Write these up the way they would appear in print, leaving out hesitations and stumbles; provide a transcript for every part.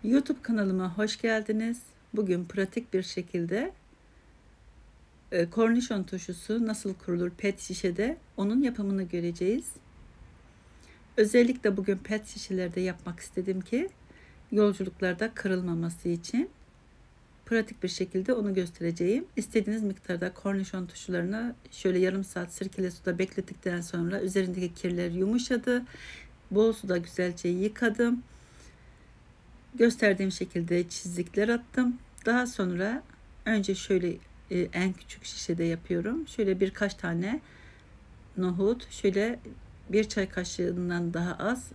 YouTube kanalıma hoş geldiniz. Bugün pratik bir şekilde kornişon turşusu nasıl kurulur pet şişede onun yapımını göreceğiz. Özellikle bugün pet şişelerde yapmak istedim ki yolculuklarda kırılmaması için pratik bir şekilde onu göstereceğim. İstediğiniz miktarda kornişon turşularını şöyle yarım saat sirkeli suda beklettikten sonra üzerindeki kirler yumuşadı. Bol suda güzelce yıkadım. Gösterdiğim şekilde çizikler attım. Daha sonra önce şöyle en küçük şişede yapıyorum. Şöyle birkaç tane nohut, şöyle bir çay kaşığından daha az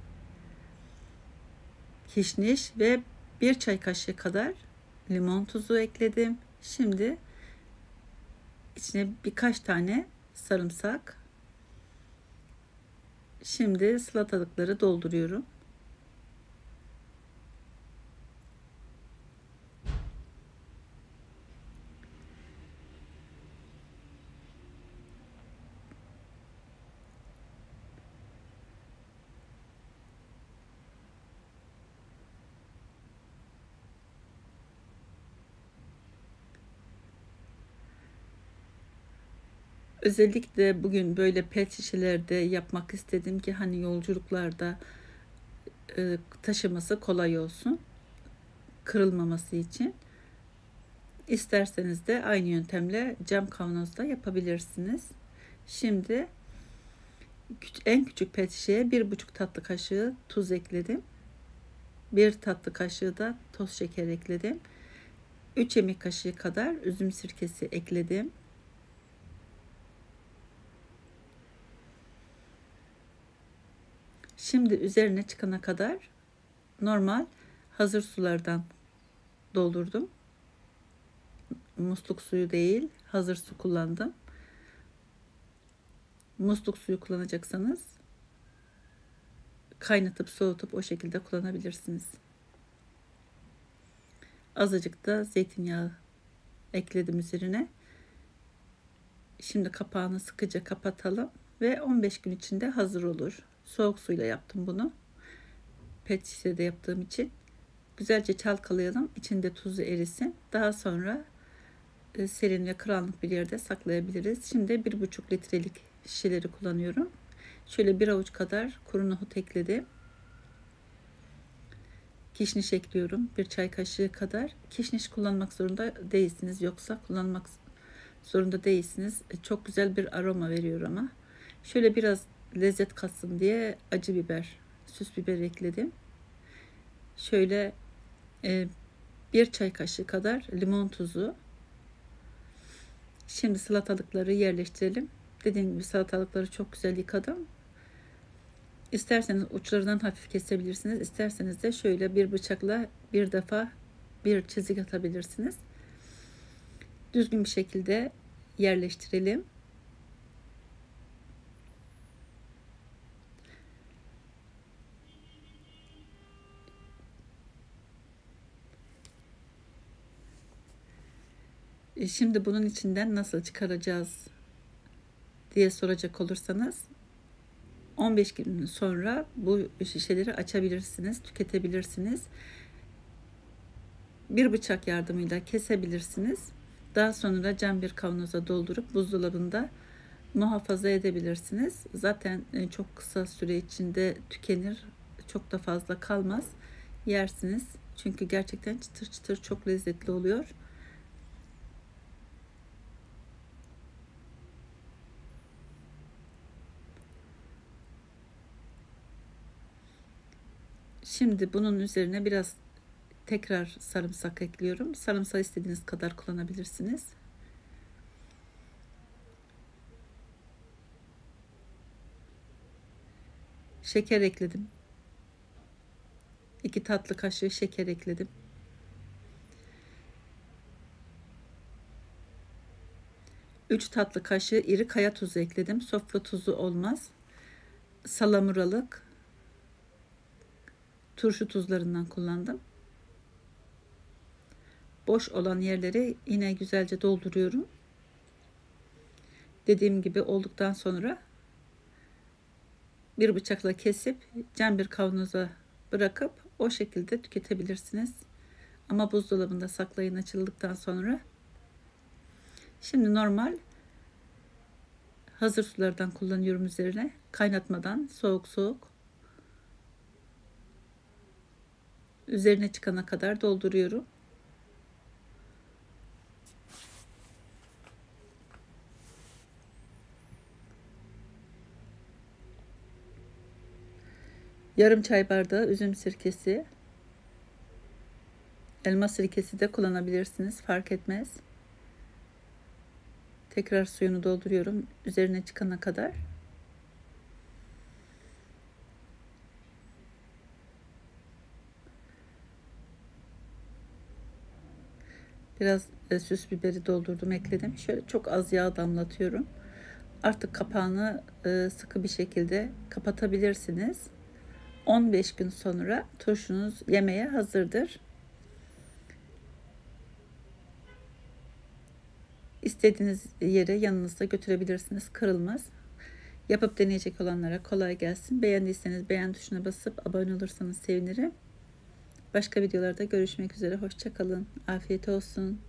kişniş ve bir çay kaşığı kadar limon tuzu ekledim. Şimdi içine birkaç tane sarımsak. Şimdi salatalıkları dolduruyorum. Özellikle bugün böyle pet şişelerde yapmak istedim ki hani yolculuklarda taşıması kolay olsun, kırılmaması için. İsterseniz de aynı yöntemle cam kavanozda yapabilirsiniz. Şimdi en küçük pet şişeye 1,5 tatlı kaşığı tuz ekledim. 1 tatlı kaşığı da toz şeker ekledim. 3 yemek kaşığı kadar üzüm sirkesi ekledim. Şimdi üzerine çıkana kadar normal hazır sulardan doldurdum. Musluk suyu değil, hazır su kullandım. Musluk suyu kullanacaksanız kaynatıp soğutup o şekilde kullanabilirsiniz. Azıcık da zeytinyağı ekledim üzerine. Şimdi kapağını sıkıca kapatalım ve 15 gün içinde hazır olur. Soğuk suyla yaptım bunu. Pet şişede yaptığım için. Güzelce çalkalayalım. İçinde tuzu erisin. Daha sonra serin ve karanlık bir yerde saklayabiliriz. Şimdi 1,5 litrelik şişeleri kullanıyorum. Şöyle bir avuç kadar kuru nohut ekledim. Kişniş ekliyorum. Bir çay kaşığı kadar. Kişniş kullanmak zorunda değilsiniz. Yoksa kullanmak zorunda değilsiniz. Çok güzel bir aroma veriyor ama. Şöyle biraz lezzet katsın diye acı biber, süs biber ekledim. Şöyle bir çay kaşığı kadar limon tuzu. Şimdi salatalıkları yerleştirelim. Dediğim gibi salatalıkları çok güzel yıkadım. İsterseniz uçlarından hafif kesebilirsiniz. İsterseniz de şöyle bir bıçakla bir defa bir çizik atabilirsiniz. Düzgün bir şekilde yerleştirelim. Şimdi bunun içinden nasıl çıkaracağız diye soracak olursanız 15 gün sonra bu şişeleri açabilirsiniz, tüketebilirsiniz. Bir bıçak yardımıyla kesebilirsiniz. Daha sonra cam bir kavanoza doldurup buzdolabında muhafaza edebilirsiniz. Zaten çok kısa süre içinde tükenir. Çok da fazla kalmaz. Yersiniz. Çünkü gerçekten çıtır çıtır çok lezzetli oluyor. Şimdi bunun üzerine biraz tekrar sarımsak ekliyorum. Sarımsağı istediğiniz kadar kullanabilirsiniz. Şeker ekledim. 2 tatlı kaşığı şeker ekledim. 3 tatlı kaşığı iri kaya tuzu ekledim. Sofra tuzu olmaz. Salamuralık turşu tuzlarından kullandım. Boş olan yerleri yine güzelce dolduruyorum. Dediğim gibi olduktan sonra bir bıçakla kesip cam bir kavanoza bırakıp O şekilde tüketebilirsiniz. Ama buzdolabında saklayın açıldıktan sonra. Şimdi normal hazır sulardan kullanıyorum üzerine. Kaynatmadan soğuk soğuk. Üzerine çıkana kadar dolduruyorum. Yarım çay bardağı üzüm sirkesi. Elma sirkesi de kullanabilirsiniz. Fark etmez. Tekrar suyunu dolduruyorum. Üzerine çıkana kadar. Biraz süs biberi doldurdum, ekledim. Şöyle çok az yağ damlatıyorum. Artık kapağını sıkı bir şekilde kapatabilirsiniz. 15 gün sonra turşunuz yemeğe hazırdır. İstediğiniz yere yanınızda götürebilirsiniz. Kırılmaz. Yapıp deneyecek olanlara kolay gelsin. Beğendiyseniz beğen tuşuna basıp abone olursanız sevinirim. Başka videolarda görüşmek üzere. Hoşça kalın. Afiyet olsun.